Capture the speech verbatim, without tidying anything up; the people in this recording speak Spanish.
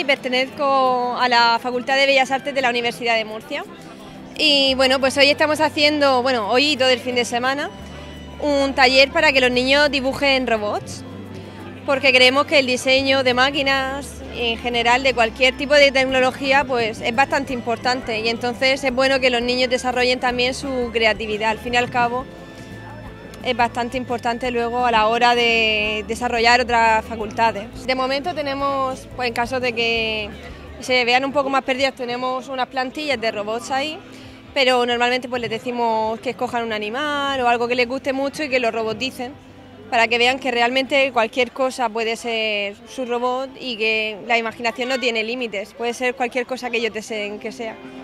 y pertenezco a la Facultad de Bellas Artes de la Universidad de Murcia. Y bueno, pues hoy estamos haciendo, bueno, hoy y todo el fin de semana, un taller para que los niños dibujen robots, porque creemos que el diseño de máquinas, en general de cualquier tipo de tecnología, pues es bastante importante, y entonces es bueno que los niños desarrollen también su creatividad. Al fin y al cabo es bastante importante luego a la hora de desarrollar otras facultades. De momento tenemos, pues en caso de que se vean un poco más perdidos, tenemos unas plantillas de robots ahí, pero normalmente pues les decimos que escojan un animal o algo que les guste mucho y que lo roboticen, para que vean que realmente cualquier cosa puede ser su robot y que la imaginación no tiene límites, puede ser cualquier cosa que ellos deseen que sea.